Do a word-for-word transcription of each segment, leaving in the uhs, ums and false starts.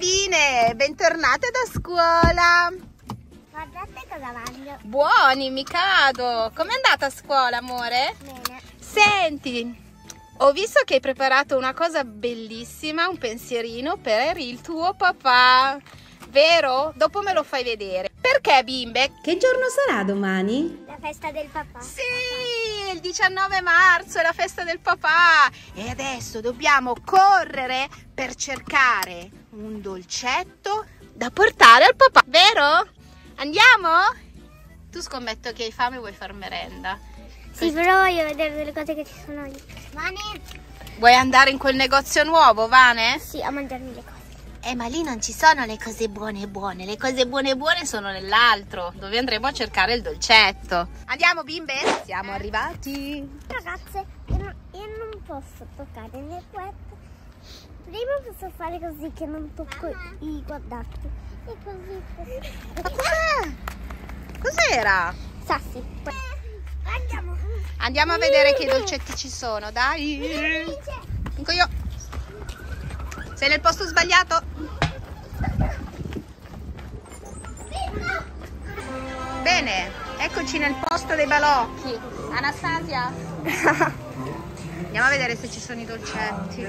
bambine, bentornate da scuola. Guardate cosa mangio. Buoni, Mikado. Com'è andata a scuola, amore? Bene. Senti, ho visto che hai preparato una cosa bellissima, un pensierino per il tuo papà, vero? Dopo me lo fai vedere. Perché, bimbe? Che giorno sarà domani? La festa del papà. Sì, il diciannove marzo è la festa del papà. E adesso dobbiamo correre per cercare un dolcetto da portare al papà, vero? Andiamo? Tu scommetto che hai fame e vuoi far merenda. Sì, però voglio vedere delle cose che ci sono lì. Vane? Vuoi andare in quel negozio nuovo, Vane? Sì, a mangiarmi le cose. Eh, ma lì non ci sono le cose buone buone. Le cose buone buone sono nell'altro, dove andremo a cercare il dolcetto. Andiamo, bimbe? Siamo arrivati. Ragazze, io non, io non posso toccare nel web. Prima posso fare così che non tocco i guardate. E così così. Ah, cos'era? Sassi. Andiamo. Andiamo a vedere che dolcetti ci sono, dai. Vinco io. Sei nel posto sbagliato. Bene, eccoci nel posto dei balocchi. Anastasia. Andiamo a vedere se ci sono i dolcetti.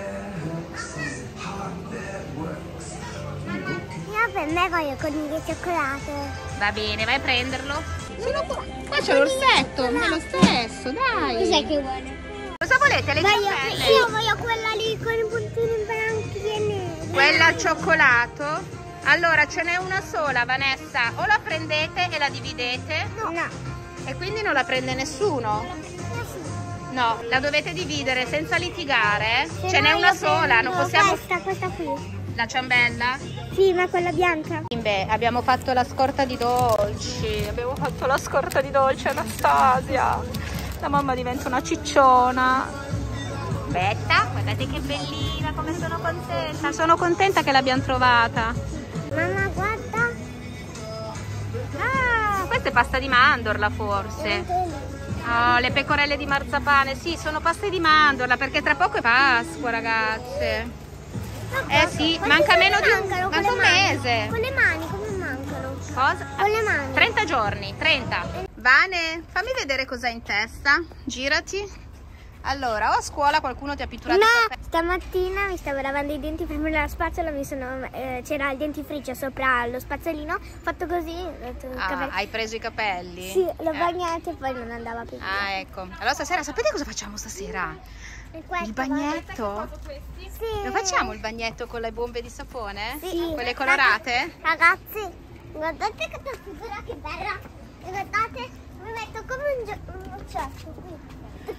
Io per me voglio coniglio di cioccolato. Va bene, vai a prenderlo. Sono qua. Qua c'è l'orsetto, è lo stesso, dai. Cos'è che vuole? Cosa volete? Le Voglio, ciambelle? io voglio quella lì con i puntini bianchi e neri. Quella al cioccolato? Allora ce n'è una sola, Vanessa. O la prendete e la dividete? No. No. E quindi non la prende nessuno? No, la dovete dividere senza litigare. Se Ce n'è no una io sola, non prendo possiamo... Questa, questa qui. La ciambella? Sì, ma quella bianca. Beh, abbiamo fatto la scorta di dolci. Abbiamo fatto la scorta di dolci, Anastasia. La mamma diventa una cicciona. Aspetta, guardate che bellina, come sono contenta. Sono contenta che l'abbiamo trovata. Mamma, guarda. Ah, questa è pasta di mandorla forse. Oh, le pecorelle di marzapane. Sì, sono paste di mandorla perché tra poco è Pasqua, ragazze. Eh sì, manca meno di un, manca un mese. Con le mani, come mancano? Cosa? Con le mani. trenta giorni, trenta. Vane, fammi vedere cosa hai in testa. Girati. Allora, o a scuola qualcuno ti ha pitturato No, il cappello? stamattina mi stavo lavando i denti prima della spazzola, mi sono eh, c'era il dentifricio sopra lo spazzolino, ho fatto così. Ho detto, il Ah, capello. hai preso i capelli? Sì, l'ho Eh. bagnato e poi non andava più. Ah, ecco. Allora stasera, sapete cosa facciamo stasera? E questo, Il bagnetto? Sì. Lo facciamo il bagnetto con le bombe di sapone? Sì. Quelle colorate? Ragazzi, guardate questa figura che bella. E guardate, mi metto come un, gio- un uccello qui.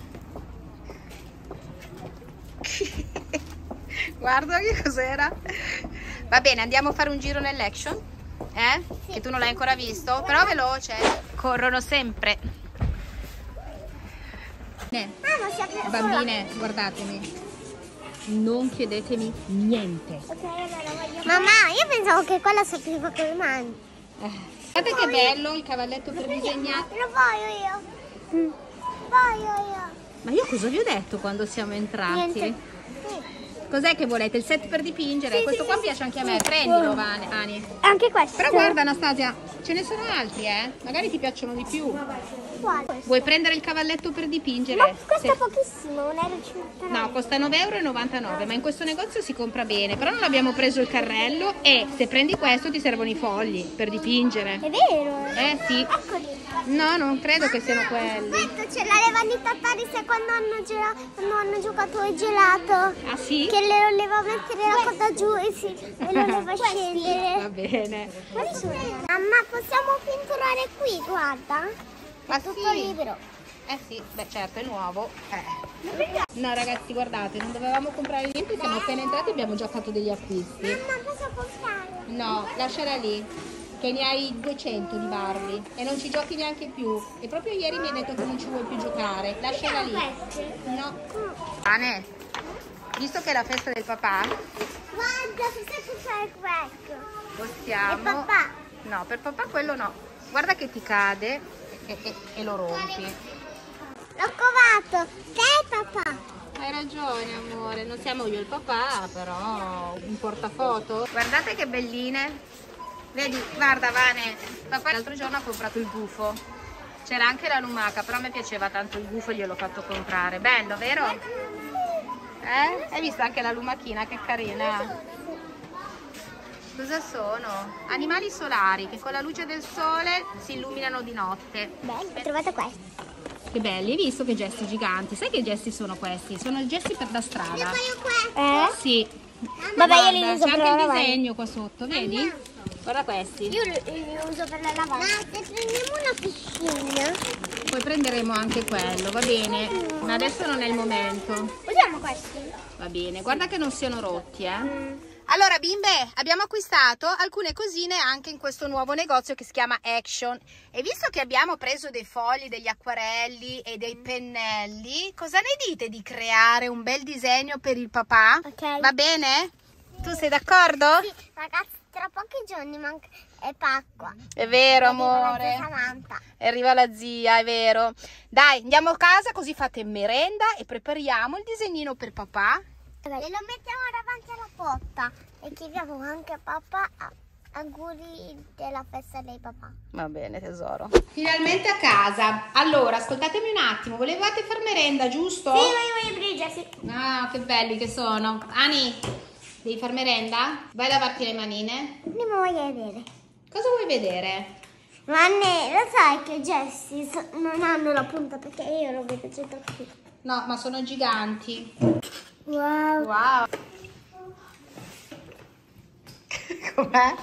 Guarda che cos'era. Va bene, andiamo a fare un giro nell'action? Eh? Sì. Che tu non l'hai ancora visto? Però veloce. Corrono sempre. Ah, non si apre Bambine, guardatemi. Non chiedetemi niente. sola. Ok, allora voglio. Mamma, io pensavo che quella si apriva con le mani. Eh. Guardate che bello il cavalletto per disegnare. Lo voglio io. Mm. Voglio io. Ma io cosa vi ho detto quando siamo entrati? Niente. Sì. Cos'è che volete? Il set per dipingere? Sì, Questo sì, qua sì, piace sì. anche a me. Sì. Prendilo, Vane, Ani. Anche questo. Però guarda, Anastasia, ce ne sono altri, eh? Magari ti piacciono di più. Quale? Vuoi prendere il cavalletto per dipingere? Ma costa Se- pochissimo, un euro e cinquantanove. No, costa nove e novantanove euro, ma in questo negozio si compra bene. Però non abbiamo preso il carrello e se prendi questo ti servono i fogli per dipingere. È vero? Eh sì. Eccoli. No, non credo che siano quelli. Questo ce l'avevano i tatarisse quando hanno, gela- quando hanno giocato il gelato. Ah sì? Che le voleva mettere la coda giù e, si, e lo voleva Va scendere. bene. Mamma, possiamo pitturare qui, guarda. Ma È tutto sì. libero. Eh sì, beh certo, è nuovo. Eh. No ragazzi, guardate, non dovevamo comprare niente, siamo appena entrati e abbiamo già fatto degli acquisti. Mamma, posso comprare? No, lasciala lì, che ne hai duecento di Barbie e non ci giochi neanche più. E proprio ieri mi hai detto che non ci vuoi più giocare. Lasciala lì. Queste? No. Ane, visto che è la festa del papà, Guarda, possiamo fare questo. possiamo... E papà? No, per papà quello no. Guarda che ti cade e, e- e lo rompi. L'ho covato. Te, papà. hai ragione amore, non siamo io e il papà, però un portafoto. Guardate che belline. Vedi, guarda Vane, papà l'altro giorno ha comprato il gufo. C'era anche la lumaca, però a me piaceva tanto il gufo e gliel'ho fatto comprare. Bello, vero? Eh? Hai visto anche la lumachina, che carina? Cosa sono? Animali solari che con la luce del sole si illuminano di notte. Bello, ho trovato questo. Che belli, hai visto che gesti giganti? Sai che gesti sono questi? Sono i gesti per la strada. Eh? Sì. Vabbè, io li Guarda, uso c'è per anche la il lavagna. disegno qua sotto, vedi? Guarda questi. Io li, li uso per la lavagna. Ma se prendiamo una piscina... Poi prenderemo anche quello, va bene? Ma adesso non è il momento. Usiamo questi. Va bene, guarda che non siano rotti, eh. Mm. Allora bimbe, abbiamo acquistato alcune cosine anche in questo nuovo negozio che si chiama Action. E visto che abbiamo preso dei fogli, degli acquarelli e dei pennelli, cosa ne dite di creare un bel disegno per il papà? Ok. Va bene? Tu sei d'accordo? Sì, ragazzi, tra pochi giorni manca è Pasqua. È vero, Arriva la amore. zia Samantha. Arriva la zia, è vero. Dai, andiamo a casa così fate merenda e prepariamo il disegnino per papà. E lo mettiamo davanti alla porta e chiediamo anche a papà auguri della festa dei papà. Va bene tesoro. Finalmente a casa. Allora, ascoltatemi un attimo, volevate far merenda, giusto? Sì, io e Brigia, sì. Ah, che belli che sono. Ani, devi far merenda? Vai a lavarti le manine. Andiamo a vedere. Cosa vuoi vedere? Ma ne, lo sai che Jessie non hanno la punta perché io lo vedo già da qui. No, ma sono giganti. Wow. Wow. Com'è?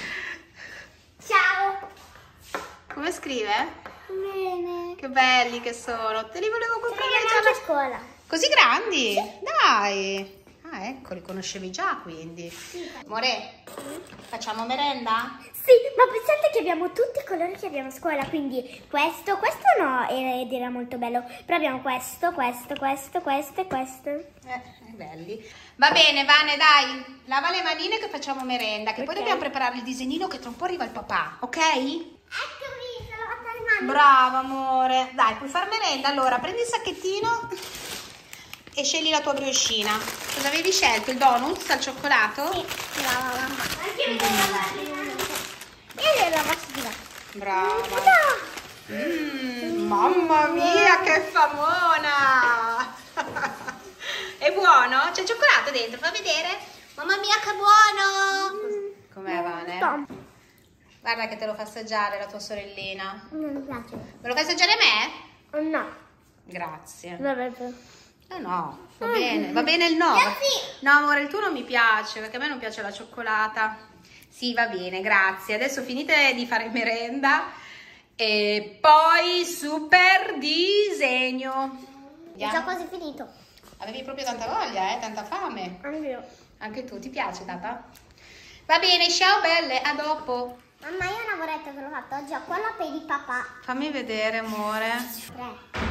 Ciao. Come scrive? Bene. Che belli che sono. Te li volevo comprare Andiamo già anche da... a scuola. Così grandi? Dai. Ah, ecco, li conoscevi già quindi. Sì. Amore, facciamo merenda? Sì, ma pensate che abbiamo tutti i colori che abbiamo a scuola, quindi questo, questo no, ed era molto bello, però abbiamo questo, questo, questo, questo e questo. Eh, belli. Va bene, Vane, dai, lava le manine che facciamo merenda, che Ok. poi dobbiamo preparare il disegnino che tra un po' arriva il papà, ok? Eccomi, sono lavata le mani. Brava, amore. Dai, puoi far merenda? Allora, prendi il sacchettino e scegli la tua briochina. Cosa avevi scelto? Il donut al cioccolato? Sì, brava mamma. Anche io devo lavare le mani. Io devo lavare di là. Brava. No. Mm, mamma mia, che famona! È buono? C'è il cioccolato dentro, fa vedere? Mamma mia, che buono! Com'è, Vane? Tom. Guarda che te lo fa assaggiare la tua sorellina. Non mi piace. Me lo fai assaggiare a me? Oh, no. Grazie. Vabbè. No, no, va bene, va bene il no. No, amore, il tuo non mi piace, perché a me non piace la cioccolata. Sì, va bene, grazie. Adesso finite di fare merenda e poi super disegno. È già quasi finito. Avevi proprio tanta voglia, eh? Tanta fame. Anch'io. Anche tu, ti piace, Tata? Va bene, ciao belle, a dopo. Mamma, io ho una vorretta che l'ho fatta oggi, ho quella per il papà. Fammi vedere, amore. Tre.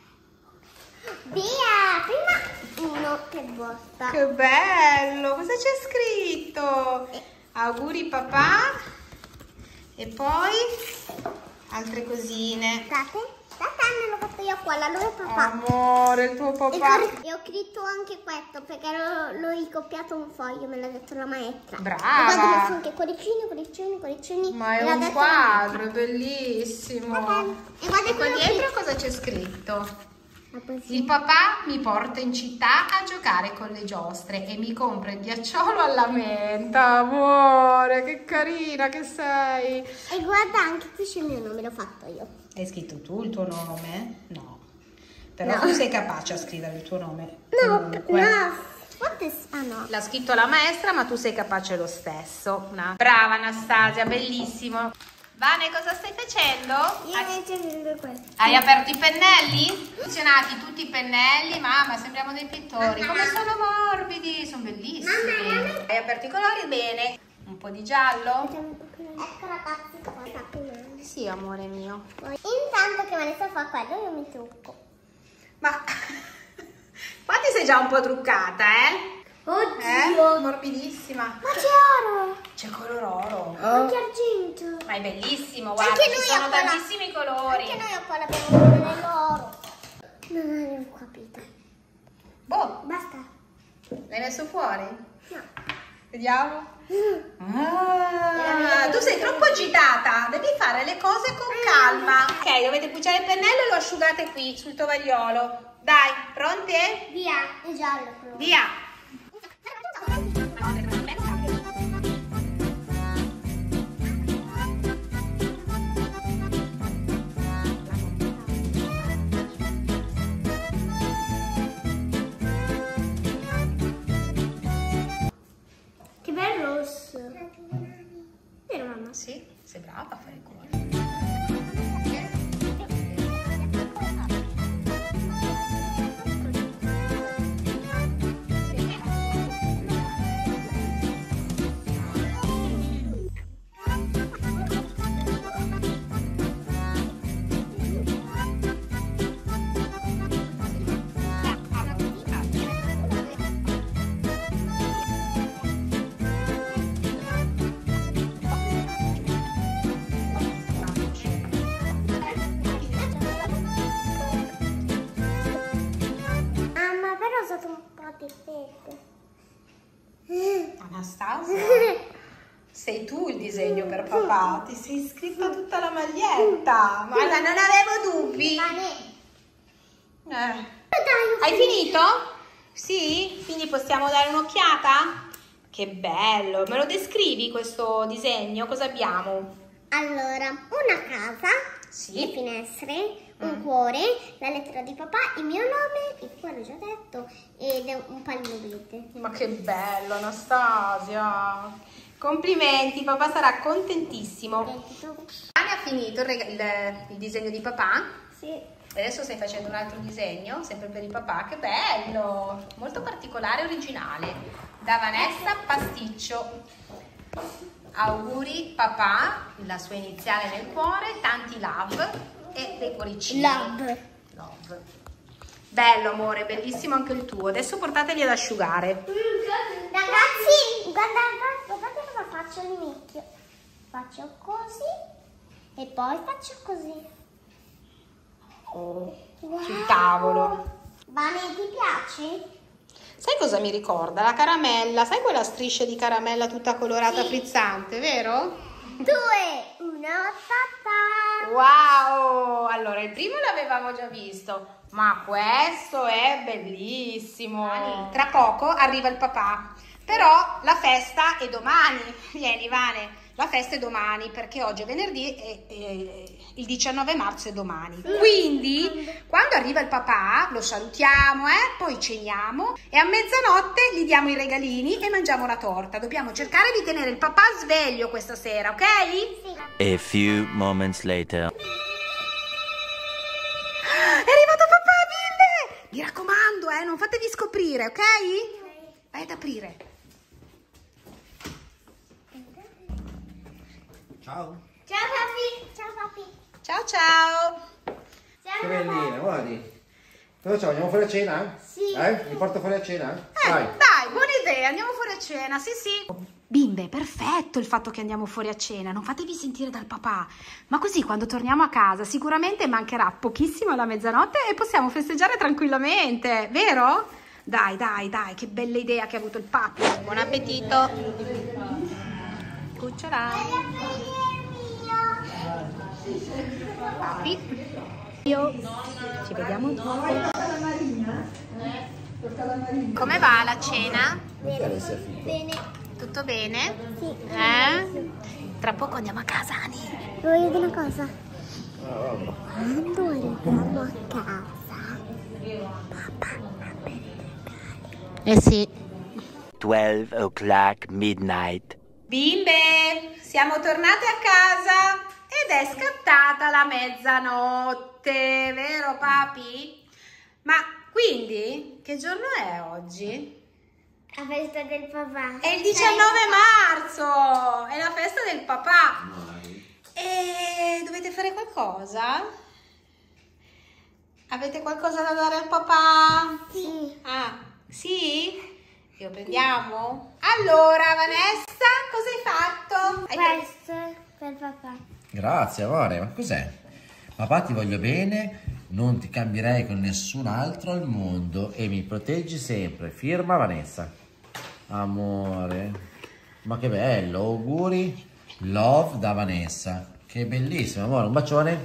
Via! Prima uno che bosta. Che bello! Cosa c'è scritto? Auguri papà. E poi altre cosine. Guardate, guardate, me l'ho fatto io qua, la loro papà. Amore, il tuo E, papà. cor- e ho scritto anche questo perché l'ho, l'ho ricopiato un foglio, me l'ha detto la maestra. Brava. E guarda, ho messo anche cuoricini, cuoricini, cuoricini. Ma è me l'ha un detto quadro, è la bellissimo. maestra. E guarda E qua quello dietro qui. cosa c'è scritto? La poesia. Il papà mi porta in città a giocare con le giostre e mi compra il ghiacciolo alla menta. Amore, che carina che sei. E guarda, anche qui c'è il mio nome, l'ho fatto io. Hai scritto tu il tuo nome? No. Però No. tu sei capace a scrivere il tuo nome. No, comunque. no. What is... Ah no. L'ha scritto la maestra, ma tu sei capace lo stesso. Una- Brava Anastasia, bellissimo. Vane, cosa stai facendo? Io Hai, invece vedo questo. hai aperto i pennelli? Funzionati tutti i pennelli, mamma, sembriamo dei pittori. Come sono morbidi, sono bellissimi. Hai aperto i colori? Bene. Un po' di giallo? Ecco ragazzi, qua sta prima. Sì, amore mio. Intanto che Vanessa fa quello, io mi trucco. Ma qua ti sei già un po' truccata, eh? Oddio! Eh? Morbidissima. Ma c'è oro! C'è color oro. Anche argento! Ma è bellissimo, guarda, Anche ci noi sono a quella- tantissimi colori. Anche noi a qua l'abbiamo fatto nell'oro. Non avevo capito. Boh, Basta. l'hai messo fuori? No. Vediamo. Ah, tu sei troppo agitata, devi fare le cose con calma. Ok, dovete pucciare il pennello e lo asciugate qui sul tovagliolo. Dai, pronte? Via, è giallo però. Via. Che bel rosso. Vero mamma? Sì, sei brava a fare il cuore. Mamma, però ho usato un po' di fette. Anastasia, sei tu il disegno per papà. Ti sei scritta tutta la maglietta. Guarda, non avevo dubbi. Eh. Hai finito? Sì? Quindi possiamo dare un'occhiata? Che bello! Me lo descrivi questo disegno? Cosa abbiamo? Allora, una casa, Sì. le finestre, un Mm. cuore, la lettera di papà, il mio nome, il cuore già detto, ed è un palmolete. Ma che bello, Anastasia! Complimenti, papà sarà contentissimo. Anne ha finito il, rega- il- il disegno di papà. Sì. Adesso stai facendo un altro disegno, sempre per il papà. Che bello! Molto particolare e originale. Da Vanessa Pasticcio. Auguri papà, la sua iniziale nel cuore, tanti love e dei cuoricini. Love. Love. Bello amore, bellissimo anche il tuo. Adesso portateli ad asciugare. Ragazzi, guardate, guardate cosa faccio all'inizio. Faccio così e poi faccio così. Oh, Wow. sul tavolo. Vane, ti piace? Sai cosa mi ricorda? La caramella, sai quella striscia di caramella tutta colorata Sì. frizzante, vero? Due, uno, papà. Wow! Allora, il primo l'avevamo già visto, ma questo è bellissimo. Tra poco arriva il papà, però la festa è domani. Vieni, Vane, la festa è domani perché oggi è venerdì e, e il diciannove marzo è domani. Quindi, quando arriva il papà, lo salutiamo, eh? Poi ceniamo e a mezzanotte gli diamo i regalini e mangiamo la torta. Dobbiamo cercare di tenere il papà sveglio questa sera, ok? A few moments later. È arrivato papà, bimbe! Mi raccomando, eh, non fatevi scoprire, ok? Vai ad aprire. Ciao. Ciao papi. Ciao papi. Ciao ciao. Ciao Che bellina, guardi. Cosa facciamo? Andiamo fuori a cena? Sì. Eh? Mi porto fuori a cena? Eh, Dai. dai, buona idea, andiamo fuori a cena, sì sì. Bimbe, perfetto il fatto che andiamo fuori a cena, non fatevi sentire dal papà. Ma così quando torniamo a casa sicuramente mancherà pochissimo alla mezzanotte e possiamo festeggiare tranquillamente, vero? Dai, dai, dai, che bella idea che ha avuto il papi. Buon appetito. Cucciolai. Papi. Io. Ci vediamo dopo. Come va la cena? Bene. Bene. Tutto bene? Sì. Eh? Tra poco andiamo a casa, Ani. Voglio dire una cosa. Quando arriviamo a casa, papà apre i regali. Eh sì. twelve o'clock midnight. Bimbe, siamo tornate a casa ed è scattata la mezzanotte, vero papi? Ma quindi, che giorno è oggi? La festa del papà. È il diciannove marzo, è la festa del papà. E dovete fare qualcosa? Avete qualcosa da dare al papà? Sì. Ah, sì? Lo prendiamo? Allora, Vanessa, cosa hai fatto? Hai pre- Questo per papà. Grazie amore, ma cos'è? Papà ti voglio bene Non ti cambierei con nessun altro al mondo e mi proteggi sempre. Firma Vanessa. Amore, ma che bello, auguri, love da Vanessa. Che bellissimo, amore, un bacione.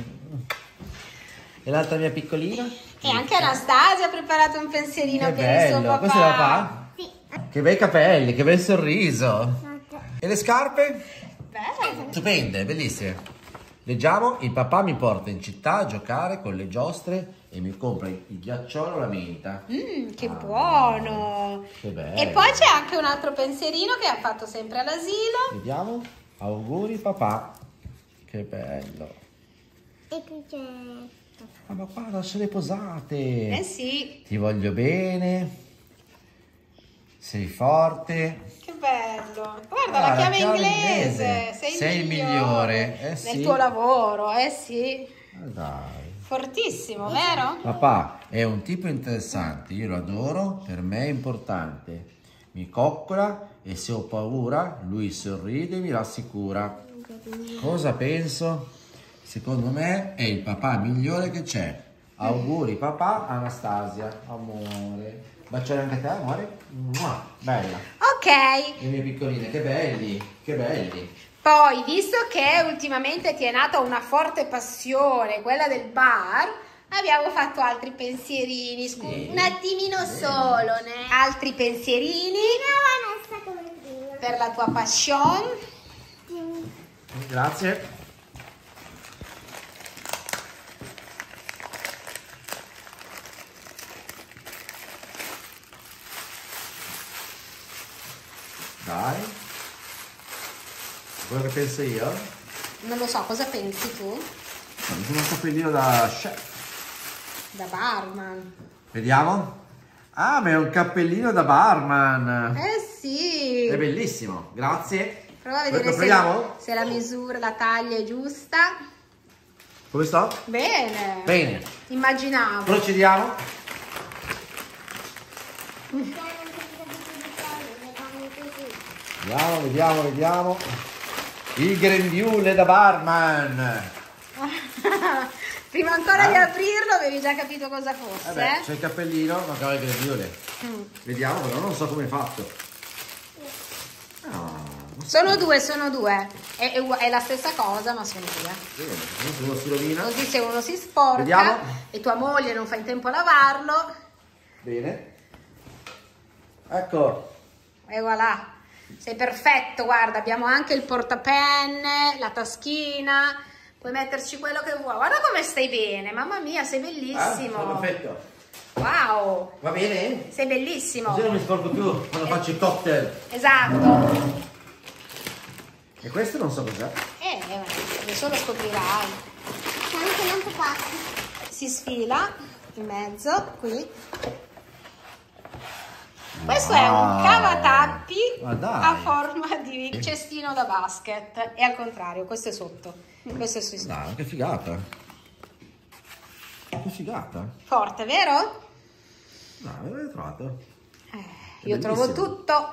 E l'altra mia piccolina? E anche Anastasia ha preparato un pensierino Che per il suo bello, papà. questo è il papà? Sì. Che bei capelli, che bel sorriso. E le scarpe? Bello. Stupende, bellissime. Leggiamo, il papà mi porta in città a giocare con le giostre e mi compra il ghiacciolo alla menta. Mm, che Ah, buono. Che bello. E poi c'è anche un altro pensierino che ha fatto sempre all'asilo. Vediamo. Auguri papà. Che bello. E qui c'è... Ah, ma guarda, sono le posate. Eh sì, Ti voglio bene. Sei forte. che bello. Guarda Ah, la chiave chiave inglese. inglese. Sei, Sei il il migliore, migliore, eh nel sì. tuo lavoro, eh sì. Ah, dai. Fortissimo, vero? Papà è un tipo interessante, io lo adoro, per me è importante. Mi coccola e se ho paura lui sorride e mi rassicura. Cosa penso? Secondo me è il papà migliore che c'è. Auguri papà, Anastasia, amore. Baciare anche a te, amore. Mua, bella. Ok, Le mie piccoline, che belli, che belli. poi visto che ultimamente ti è nata una forte passione, quella del bar, abbiamo fatto altri pensierini, scu- Sì. un attimino solo, né? Altri pensierini Vanessa come prima. per la tua passion. Grazie. Dai. Quello che penso io? Non lo so, cosa pensi tu? Mi sembra un cappellino da chef. Da barman. Vediamo. Ah, ma è un cappellino da barman. Eh sì. È bellissimo, grazie. Prova a Lo vedere se, proviamo? se la misura, la taglia è giusta. Come sto? Bene. Bene. Immaginavo. Procediamo. Vediamo, vediamo, vediamo. Il grembiule da barman. Prima ancora Ah. di aprirlo avevi già capito cosa fosse. Vabbè, eh? c'è il cappellino, mancava il grembiule. Mm. Vediamo, però non so come è fatto. Ah, Sono due, sono due. È, è, ugua- è la stessa cosa, ma sono due. bene, uno si rovina. Così se uno si sporca Vediamo. e tua moglie non fa in tempo a lavarlo, Bene. Ecco. e voilà. Sei perfetto, guarda, abbiamo anche il portapenne, la taschina, puoi metterci quello che vuoi. Guarda come stai bene, mamma mia, sei Ah, bellissimo. sono perfetto. Wow, Va bene? sei bellissimo. Così non mi sporco più quando faccio i cocktail. Esatto. E questo non so cos'è. Eh, adesso lo scoprirai. C'è anche un altro qua. Si sfila in mezzo, qui. Questo è un Wow. cavatappi Ma dai. a forma di cestino da basket. E al contrario, questo è sotto. Questo è sui Dai, che figata. Che figata. Forte, vero? Dai, l'hai trovato. Eh, È io trovo bellissimo. tutto.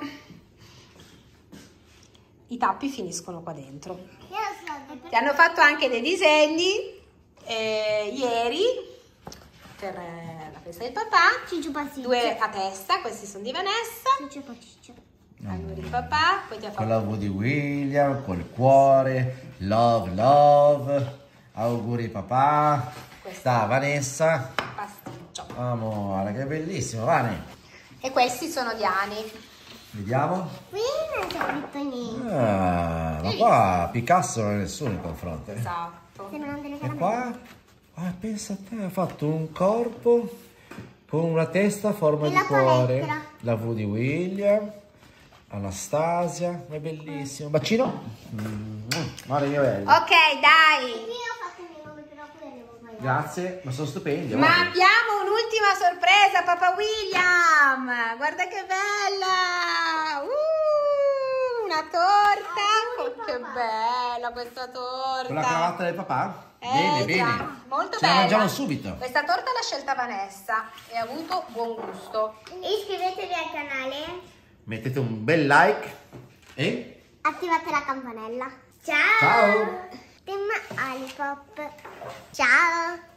I tappi finiscono qua dentro. Io lo so. Ti hanno fatto anche dei disegni eh, ieri per eh, la festa del papà. Ciccio pasiccio. Due a testa, questi sono di Vanessa. Ciccio pasiccio. Allora di papà, poi ti ha Con fatto la V di William, col cuore, love, love, auguri papà, da Vanessa, pasticcio. amore, che bellissimo, Vane, E questi sono di Ani. vediamo, Qui non c'è scritto niente. ah, ma qua Picasso non è nessuno in confronto, eh. Esatto. Sembrano delle E caramelle. qua, ah, pensa a te, ha fatto un corpo con una testa a forma E di la tua cuore, lettera. la V di William, Anastasia, è bellissimo, bacino, mm, guarda che bello. Ok, dai. Io ho fatto i miei nomi, però poi avevo sbagliato. Grazie, ma sono stupendi. Ma guarda. abbiamo un'ultima sorpresa, papà William. Guarda che bella. Uh, una torta. Oh, che bella questa torta. Con la cravatta del papà? Eh, bene, già, bene. molto Ce la bella. mangiamo subito. Questa torta l'ha scelta Vanessa e ha avuto buon gusto. Iscrivetevi al canale. Mettete un bel like e Attivate la campanella. Ciao. ciao! Team Alipop. Ciao.